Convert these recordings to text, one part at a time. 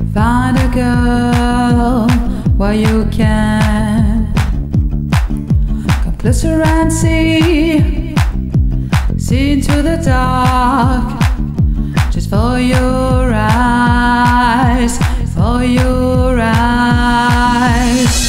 Find a girl while you can. Come closer and see into the dark. Just for your eyes, for your eyes.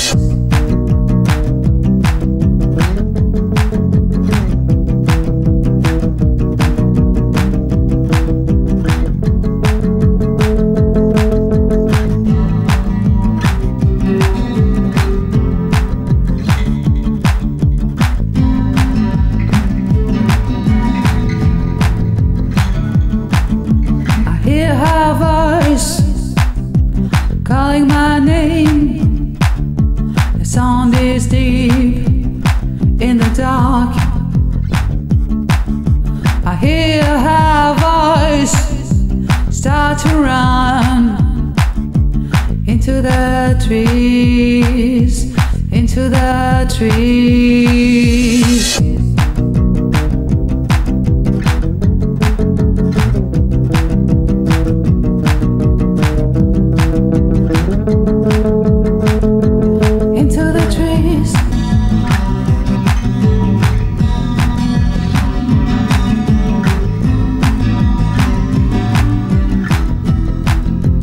Hear her voice calling my name. The sound is deep in the dark. I hear her voice start to run into the trees, into the trees.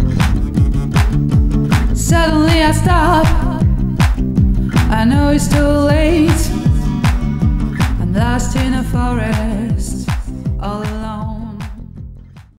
Suddenly I stop. I know it's too